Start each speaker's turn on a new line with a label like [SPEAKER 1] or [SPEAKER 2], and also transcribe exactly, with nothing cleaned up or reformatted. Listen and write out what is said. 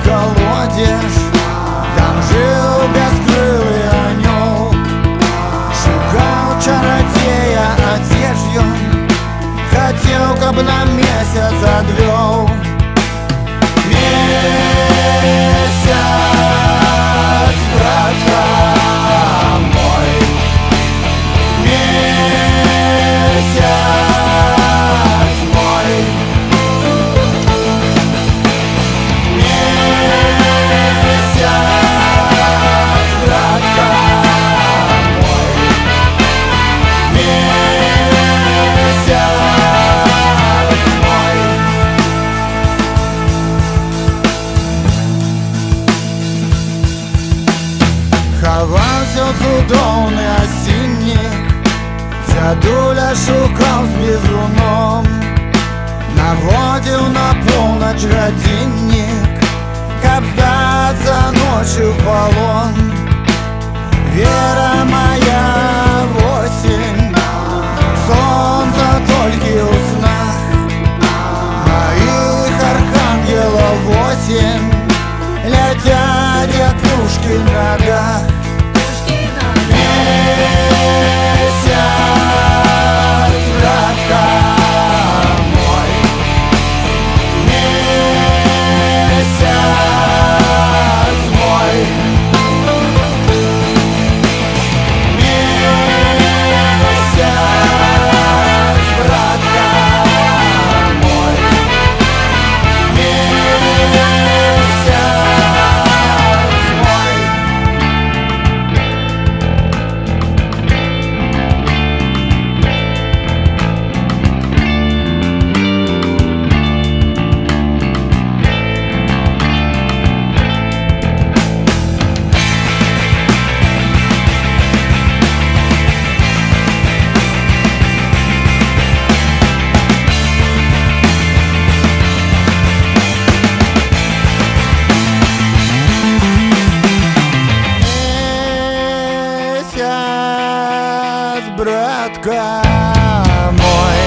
[SPEAKER 1] колодеж, там жил бескрылый анёл, шукал чародея одежью, хотел, каб на месяц отвел. Месяц, братка мой, месяц мой, месяц, братка мой, месяц мой. Ховался цудовный осінник, дядуля шукал с бізуном, наводил на полночь годинник, каб сдаться ночью в полон. Вера моя в осень, солнце только у снах, моих архангелов восемь летят, як пушки в ногах. Месяц, братка мой, месяц мой, месяц, братка мой, месяц мой. Месяц, братка мой.